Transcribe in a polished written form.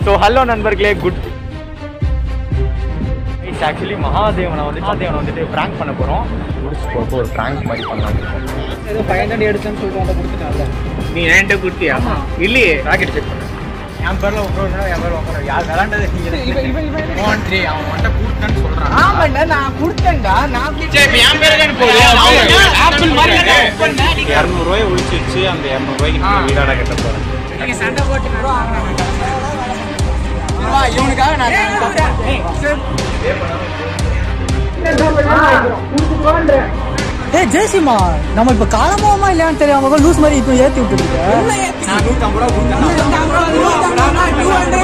So hello நண்பர்களே, good. Actually மகாதேவனை வந்துட்டு ப்ராங்க் பண்ண போகிறோம். முடிச்சு போட்டு ஒரு ப்ராங்க் மாதிரி பண்ணலாம். ஏதோ 500 எடுத்தேன்னு சொல்லிட்டு வந்து கொடுத்துட்டாங்க. நீ என்கிட்ட கொடுத்தியா? இல்லையே, ராக்கெட் செக் பண்ண. என் பேரில் உட்கார, என் பேரில் உட்கார. யார் விளாண்டது? அவன் மட்டும் கூட்டன்னு சொல்கிறான். ஆமாண்டா, நான் கொடுத்தேன்டா. நான் என் பேர் தான் போகுது. 200 ஒழிச்சு வச்சு அந்த 200 ரூபாய்க்கு வீடாட கட்ட போகிறேன். சண்டை போட்டு இவனுக்காக நான் ஜெயசிமா நம்ம இப்ப காலமாவமா இல்லையான்னு தெரியாம லூஸ் மாதிரி இப்ப ஏத்தி விட்டுருக்கு.